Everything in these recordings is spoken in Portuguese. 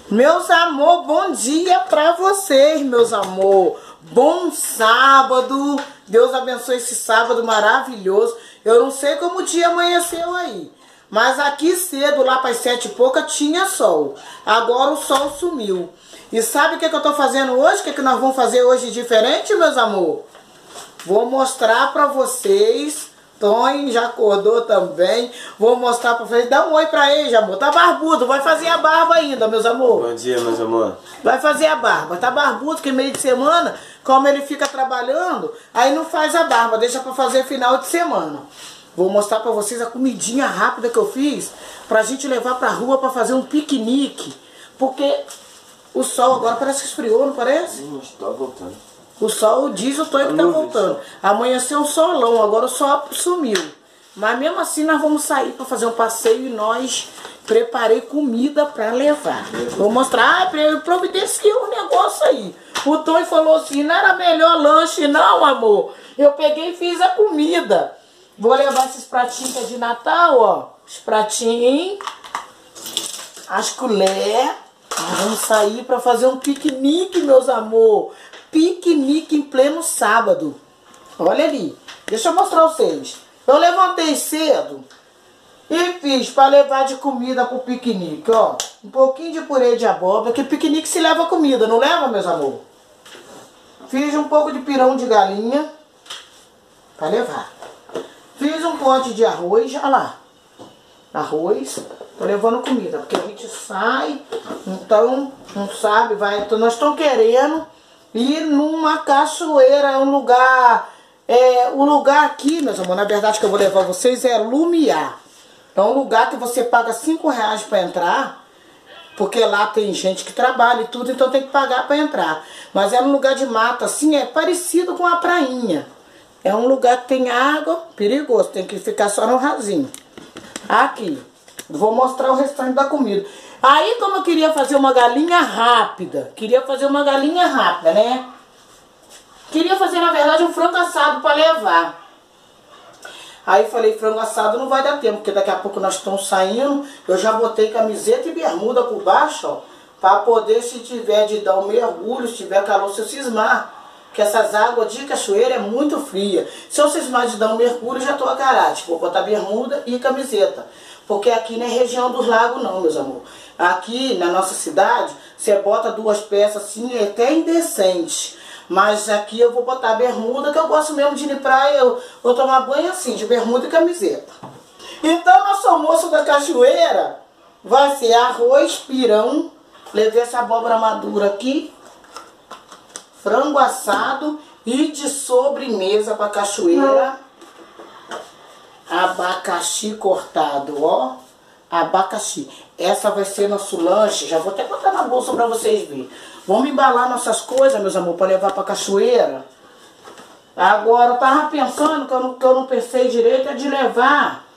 Meus amor, bom dia pra vocês, meus amor. Bom sábado. Deus abençoe esse sábado maravilhoso. Eu não sei como o dia amanheceu aí, mas aqui cedo, lá para as 7 e pouca, tinha sol. Agora o sol sumiu. E sabe o que eu tô fazendo hoje? O que nós vamos fazer hoje diferente, meus amor? Vou mostrar pra vocês. Tony já acordou também. Vou mostrar pra vocês. Dá um oi pra ele, amor. Tá barbudo. Vai fazer a barba ainda, meus amor. Bom dia, meus amor. Vai fazer a barba. Tá barbudo, que meio de semana, como ele fica trabalhando, aí não faz a barba. Deixa pra fazer final de semana. Vou mostrar pra vocês a comidinha rápida que eu fiz pra gente levar pra rua pra fazer um piquenique. Porque o sol agora parece que esfriou, não parece? Está voltando. O sol diz o Tonho que tá voltando. Amanheceu um solão, agora o sol sumiu. Mas mesmo assim nós vamos sair para fazer um passeio e nós preparei comida para levar. Vou mostrar, eu providenciei um negócio aí. O Tonho falou assim, não era melhor lanche não, amor. Eu peguei e fiz a comida. Vou levar esses pratinhos que é de Natal, ó. Os pratinhos, as colheres. Nós vamos sair para fazer um piquenique, meus amor. Piquenique em pleno sábado. Olha ali. Deixa eu mostrar vocês. Eu levantei cedo e fiz para levar de comida pro piquenique, ó. Um pouquinho de purê de abóbora, que piquenique se leva comida, não leva, meus amor? Fiz um pouco de pirão de galinha para levar. Fiz um pote de arroz, olha lá. Arroz, tô levando comida, porque a gente sai, então, não sabe, vai, então nós estamos querendo ir numa cachoeira, um lugar, o lugar aqui, meus amor, na verdade que eu vou levar vocês é Lumiar. É um lugar que você paga R$5 para entrar, porque lá tem gente que trabalha e tudo, então tem que pagar para entrar. Mas é um lugar de mata, assim, é parecido com a prainha. É um lugar que tem água, perigoso, tem que ficar só no rasinho. Aqui, vou mostrar o restante da comida. Aí, como eu queria fazer uma galinha rápida, né? Queria fazer, na verdade, um frango assado para levar. Aí falei, frango assado não vai dar tempo, porque daqui a pouco nós estamos saindo. Eu já botei camiseta e bermuda por baixo, ó, para poder, se tiver de dar um mergulho, se tiver calor, se eu cismar. Porque essas águas de cachoeira é muito fria. Se eu cismar de dar um mergulho, já tô a karate. Vou botar bermuda e camiseta. Porque aqui não é região dos lagos não, meus amor. Aqui na nossa cidade, você bota 2 peças assim, é até indecente. Mas aqui eu vou botar bermuda, que eu gosto mesmo de ir na praia, eu vou tomar banho assim, de bermuda e camiseta. Então, nosso almoço da cachoeira vai ser arroz, pirão, levei essa abóbora madura aqui, frango assado e de sobremesa para cachoeira, abacaxi cortado, ó, abacaxi. Essa vai ser nosso lanche, já vou até botar na bolsa para vocês verem. Vamos embalar nossas coisas, meus amor, para levar para cachoeira. Agora, eu tava pensando, que eu não pensei direito, é de levar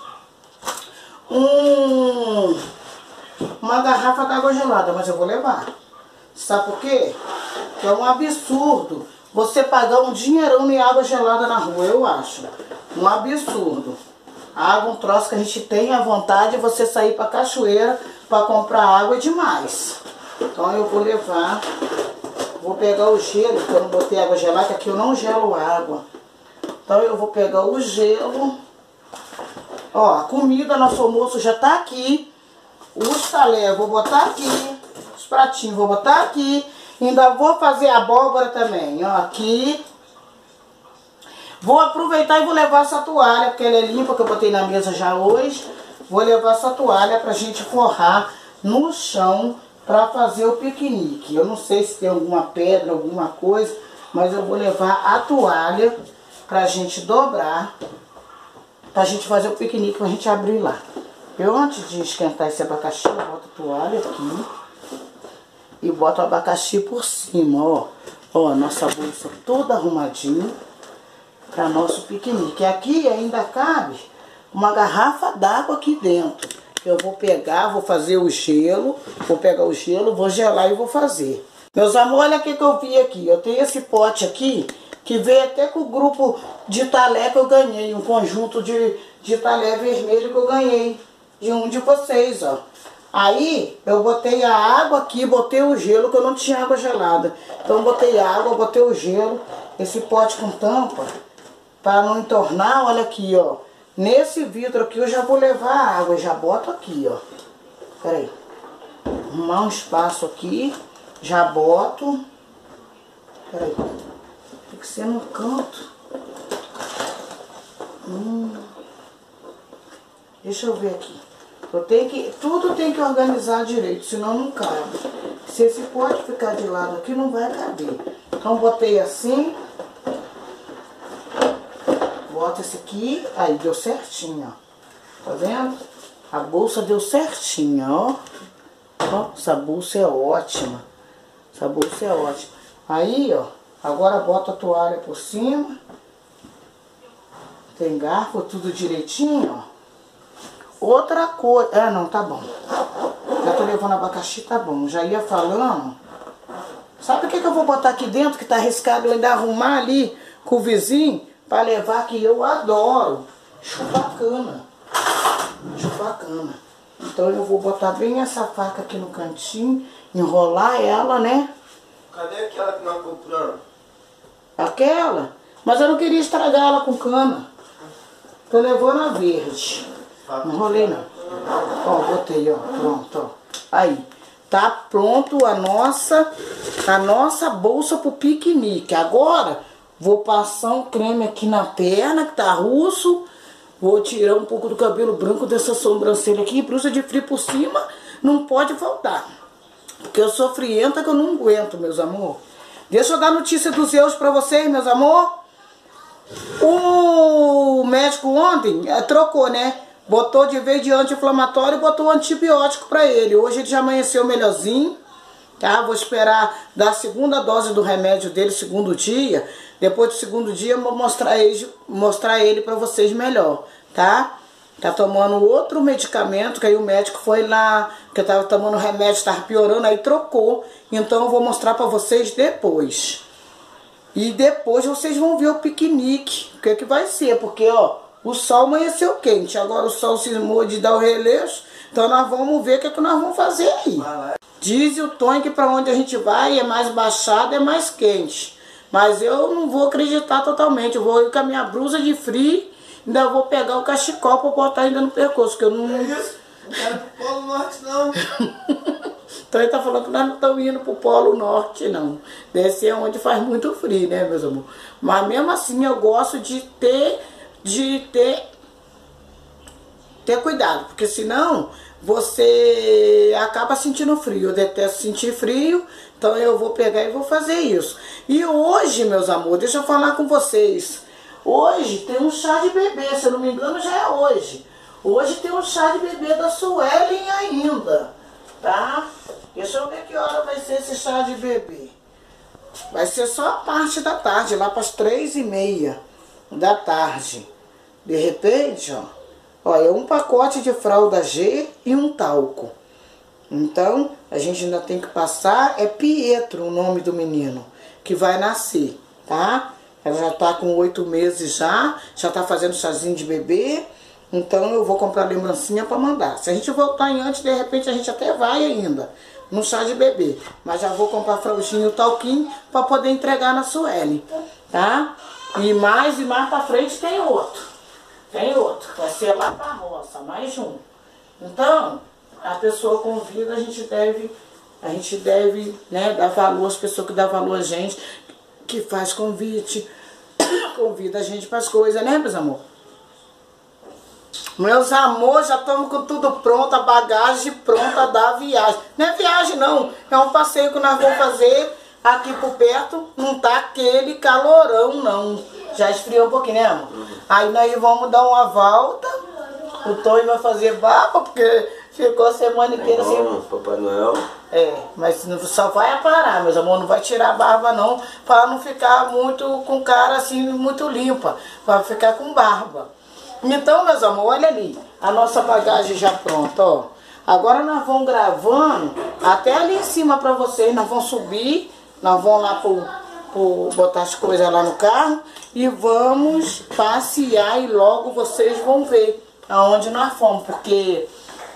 uma garrafa d'água gelada, mas eu vou levar. Sabe por quê? Que é um absurdo você pagar um dinheirão em água gelada na rua, eu acho. Um absurdo. A água, um troço que a gente tem à vontade, você sair pra cachoeira pra comprar água é demais. Então eu vou levar, vou pegar o gelo, que eu não botei água gelada, que aqui eu não gelo água. Então eu vou pegar o gelo. Ó, a comida, nosso almoço já tá aqui. Os talher eu vou botar aqui. Os pratinhos vou botar aqui. Ainda vou fazer abóbora também, ó, aqui. Vou aproveitar e vou levar essa toalha, porque ela é limpa, que eu botei na mesa já hoje. Vou levar essa toalha pra gente forrar no chão pra fazer o piquenique. Eu não sei se tem alguma pedra, alguma coisa, mas eu vou levar a toalha pra gente dobrar, pra gente fazer o piquenique, pra gente abrir lá. Eu, antes de esquentar esse abacaxi, eu boto a toalha aqui e boto o abacaxi por cima, ó. Ó, nossa bolsa toda arrumadinha para nosso piquenique. Aqui ainda cabe uma garrafa d'água aqui dentro. Eu vou pegar, vou fazer o gelo, vou pegar o gelo, vou gelar e vou fazer. Meus amores, olha o que eu vi aqui. Eu tenho esse pote aqui, que veio até com o grupo de talé que eu ganhei. Um conjunto de talé vermelho que eu ganhei de um de vocês, ó. Aí eu botei a água aqui, botei o gelo, que eu não tinha água gelada. Então botei água, botei o gelo, esse pote com tampa, para não entornar, olha aqui, ó. Nesse vidro aqui eu já vou levar a água, já boto aqui, ó. Pera aí. Arrumar um espaço aqui, já boto. Pera aí. Tem que ser no canto. Deixa eu ver aqui. Tudo tem que organizar direito, senão não cabe. Se esse pote ficar de lado aqui, não vai caber. Então botei assim. Bota esse aqui. Aí deu certinho, ó. Tá vendo? A bolsa deu certinho, ó. Ó, essa bolsa é ótima. Essa bolsa é ótima. Aí, ó. Agora bota a toalha por cima. Tem garfo, tudo direitinho, ó. Outra coisa... Ah, não, tá bom. Já tô levando abacaxi, tá bom. Já ia falando. Sabe o que eu vou botar aqui dentro, que tá arriscado eu ainda arrumar ali com o vizinho, pra levar, que eu adoro? Chupacana. Chupacana. Então eu vou botar bem essa faca aqui no cantinho, enrolar ela, né? Cadê aquela que nós compramos? Aquela? Mas eu não queria estragar ela com cana. Tô levando a verde. Não enrolei não. Ó, botei, ó. Pronto, ó. Aí. Tá pronto a nossa bolsa pro piquenique. Agora, vou passar um creme aqui na perna, que tá russo. Vou tirar um pouco do cabelo branco dessa sobrancelha aqui. Blusa de frio por cima, não pode faltar. Porque eu sou frienta que eu não aguento, meus amor. Deixa eu dar notícia dos erros pra vocês, meus amor. O médico ontem trocou, né? Botou de vez de anti-inflamatório e botou antibiótico pra ele. Hoje ele já amanheceu melhorzinho, tá? Vou esperar dar a segunda dose do remédio dele, segundo dia. Depois do segundo dia eu vou mostrar ele pra vocês melhor, tá? Tá tomando outro medicamento, que aí o médico foi lá, que eu tava tomando remédio, tava piorando, aí trocou. Então eu vou mostrar pra vocês depois. E depois vocês vão ver o piquenique, o que que vai ser, porque, ó, o sol amanheceu quente, agora o sol cismou de dar o releixo, então nós vamos ver o que que nós vamos fazer aí. Diz o Tonho que pra onde a gente vai é mais baixado, é mais quente. Mas eu não vou acreditar totalmente, eu vou ir com a minha blusa de frio, ainda vou pegar o cachecol pra botar ainda no pescoço, que eu não... É isso? Não quero pro Polo Norte, não. Então ele tá falando que nós não estamos indo pro Polo Norte, não. Deve é onde faz muito frio, né, meus amores? Mas mesmo assim eu gosto de ter cuidado, porque senão você acaba sentindo frio. Eu detesto sentir frio, então eu vou pegar e vou fazer isso. E hoje, meus amores, deixa eu falar com vocês. Hoje tem um chá de bebê, se eu não me engano já é hoje. Hoje tem um chá de bebê da Suelen ainda, tá? Deixa eu ver que hora vai ser esse chá de bebê. Vai ser só a parte da tarde, lá para as 3h30 da tarde. De repente, ó, é um pacote de fralda G e um talco. Então, a gente ainda tem que passar, é Pietro o nome do menino, que vai nascer, tá? Ela já tá com 8 meses já tá fazendo chazinho de bebê. Então eu vou comprar lembrancinha para mandar. Se a gente voltar em antes, de repente a gente até vai ainda no chá de bebê. Mas já vou comprar fraldinho e o talquinho para poder entregar na Sueli, tá? E mais pra frente tem outro. Tem outro. Vai ser lá pra roça, mais um. Então, a pessoa convida, a gente deve, né, dar valor às pessoas que dão valor a gente, que faz convite, convida a gente para as coisas, né, meus amor? Meus amores, já estamos com tudo pronto, a bagagem pronta da viagem. Não é viagem não, é um passeio que nós vamos fazer aqui por perto. Não tá aquele calorão não, já esfriou um pouquinho, né, amor? Aí nós vamos dar uma volta, o Tonho vai fazer barba, porque ficou a semana inteira assim. Papai Noel. É, mas só vai aparar, meus amor, não vai tirar a barba não, para não ficar muito com cara assim, muito limpa, para ficar com barba. Então, meus amores, olha ali, a nossa bagagem já pronta, ó. Agora nós vamos gravando até ali em cima para vocês, nós vamos subir, nós vamos lá botar as coisas lá no carro e vamos passear e logo vocês vão ver aonde nós fomos, porque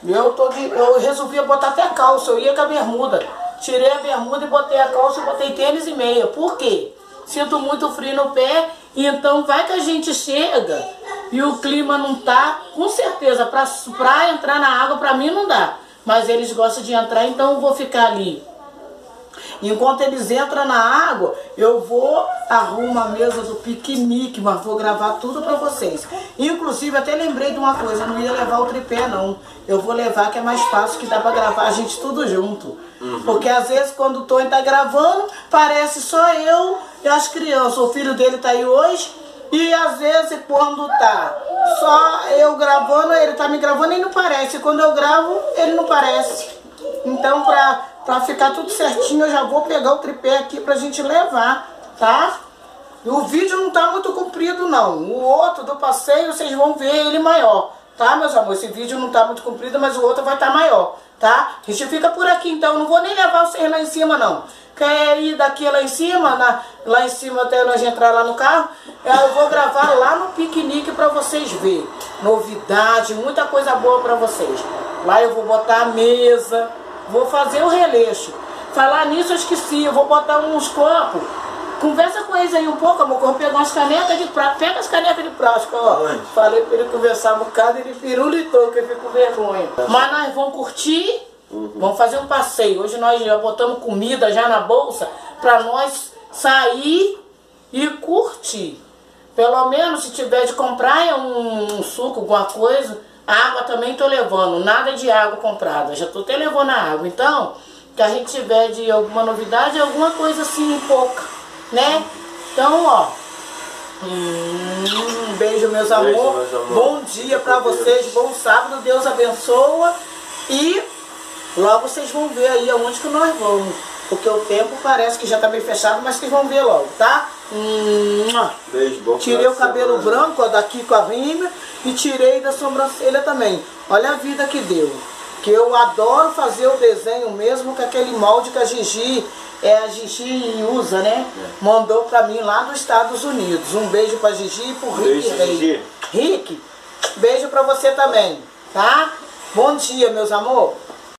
Eu resolvi botar até calça, eu ia com a bermuda. Tirei a bermuda e botei a calça e botei tênis e meia. Por quê? Sinto muito frio no pé, então vai que a gente chega e o clima não tá, com certeza, pra entrar na água pra mim não dá. Mas eles gostam de entrar, então eu vou ficar ali. Enquanto eles entram na água, eu vou arrumo a mesa do piquenique, mas vou gravar tudo pra vocês. Inclusive, até lembrei de uma coisa, eu não ia levar o tripé não. Eu vou levar que é mais fácil, que dá pra gravar a gente tudo junto. Porque às vezes quando o Tony tá gravando, parece só eu e as crianças. O filho dele tá aí hoje. E às vezes quando tá só eu gravando, ele tá me gravando e não parece. E quando eu gravo, ele não parece. Então pra ficar tudo certinho, eu já vou pegar o tripé aqui pra gente levar, tá? E o vídeo não tá muito comprido não. O outro do passeio, vocês vão ver ele maior, tá, meus amores? Esse vídeo não tá muito comprido, mas o outro vai estar maior, tá? A gente fica por aqui então, não vou nem levar vocês lá em cima não. Quer ir daqui lá em cima, lá em cima até nós entrar lá no carro, eu vou gravar lá no piquenique pra vocês verem. Novidade, muita coisa boa pra vocês. Lá eu vou botar a mesa, vou fazer o releixo. Falar nisso eu esqueci, eu vou botar uns copos. Conversa com eles aí um pouco, amor, que eu vou pegar umas canecas de plástico. Pega as canecas de plástico, ó. Falei pra ele conversar um bocado, ele pirulitou, que eu fico com vergonha. Mas nós vamos curtir, vamos fazer um passeio. Hoje nós já botamos comida já na bolsa pra nós sair e curtir. Pelo menos se tiver de comprar um suco, alguma coisa, a água também tô levando. Nada de água comprada, já tô até levando a água. Então, que a gente tiver de alguma novidade, alguma coisa assim, pouca, né? Então, ó, beijo, meus amor. Bom dia pra vocês, bom sábado, Deus abençoa. E logo vocês vão ver aí aonde que nós vamos. Porque o tempo parece que já tá meio fechado, mas vocês vão ver logo, tá? Beijo, bom. Tirei o cabelo branco, ó, daqui com a rímel, e tirei da sobrancelha também. Olha a vida que deu. Que eu adoro fazer o desenho mesmo com aquele molde que a Gigi usa, né? Mandou pra mim lá dos Estados Unidos. Um beijo pra Gigi e pro Rick Rei. Rick, beijo pra você também, tá? Bom dia, meus amor.